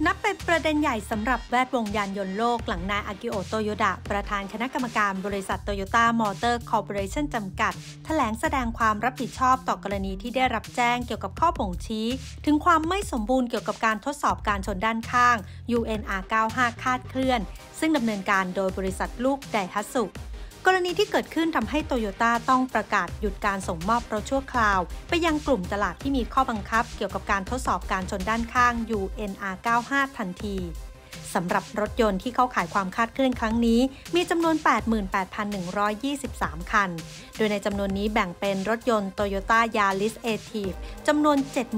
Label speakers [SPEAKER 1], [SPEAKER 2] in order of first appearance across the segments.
[SPEAKER 1] นับเป็นประเด็นใหญ่สำหรับแวดวงยานยนต์โลกหลังนายอากิโอะ โตโยดะประธานคณะกรรมการบริษัทโตโยต้ามอเตอร์คอร์ปอเรชั่นจำกัดแถลงแสดงความรับผิดชอบต่อกรณีที่ได้รับแจ้งเกี่ยวกับข้อบ่งชี้ถึงความไม่สมบูรณ์เกี่ยวกับการทดสอบการชนด้านข้าง UNR95 คลาดเคลื่อนซึ่งดำเนินการโดยบริษัทลูกไดฮัตสึกรณีที่เกิดขึ้นทำให้โตโยต้าต้องประกาศหยุดการส่งมอบรถชั่วคราวไปยังกลุ่มตลาดที่มีข้อบังคับเกี่ยวกับการทดสอบการชนด้านข้าง UNR95 ทันทีสำหรับรถยนต์ที่เข้าข่ายความคลาดเคลื่อนครั้งนี้มีจำนวน 88,123 คันโดยในจำนวนนี้แบ่งเป็นรถยนต์ Toyota Yaris Active จำนวน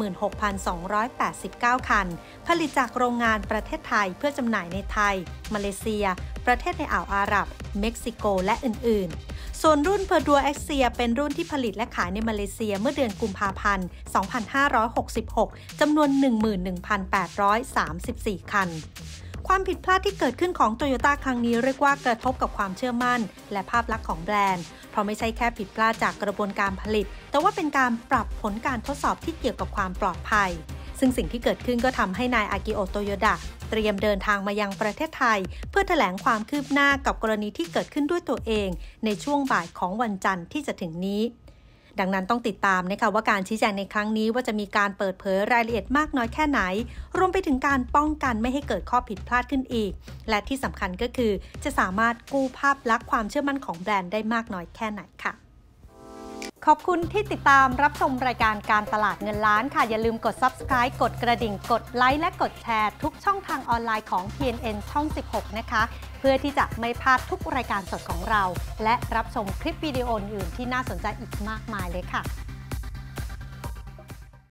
[SPEAKER 1] 76,289 คันผลิตจากโรงงานประเทศไทยเพื่อจำหน่ายในไทยมาเลเซียประเทศในอ่าวอาหรับเม็กซิโกและอื่นๆส่วนรุ่น Perdua Axia เป็นรุ่นที่ผลิตและขายในมาเลเซียเมื่อเดือนกุมภาพันธ์ 2566 จำนวน 11,834 คันความผิดพลาดที่เกิดขึ้นของโตโยต้าครั้งนี้เรียกว่ากระทบกับความเชื่อมั่นและภาพลักษณ์ของแบรนด์เพราะไม่ใช่แค่ผิดพลาดจากกระบวนการผลิตแต่ว่าเป็นการปรับผลการทดสอบที่เกี่ยวกับความปลอดภัยซึ่งสิ่งที่เกิดขึ้นก็ทำให้นายอากิโอะ โตโยดะเตรียมเดินทางมายังประเทศไทยเพื่อแถลงความคืบหน้ากับกรณีที่เกิดขึ้นด้วยตัวเองในช่วงบ่ายของวันจันทร์ที่จะถึงนี้ดังนั้นต้องติดตามนะคะว่าการชี้แจงในครั้งนี้ว่าจะมีการเปิดเผยรายละเอียดมากน้อยแค่ไหนรวมไปถึงการป้องกันไม่ให้เกิดข้อผิดพลาดขึ้นอีกและที่สำคัญก็คือจะสามารถกู้ภาพลักษณ์ความเชื่อมั่นของแบรนด์ได้มากน้อยแค่ไหนค่ะขอบคุณที่ติดตามรับชมรายการการตลาดเงินล้านค่ะอย่าลืมกด Subscribe กดกระดิ่งกดไลค์และกดแชร์ทุกช่องทางออนไลน์ของ TNN ช่อง 16 นะคะเพื่อที่จะไม่พลาดทุกรายการสดของเราและรับชมคลิปวิดีโออื่นที่น่าสนใจอีกมากมายเลยค่ะ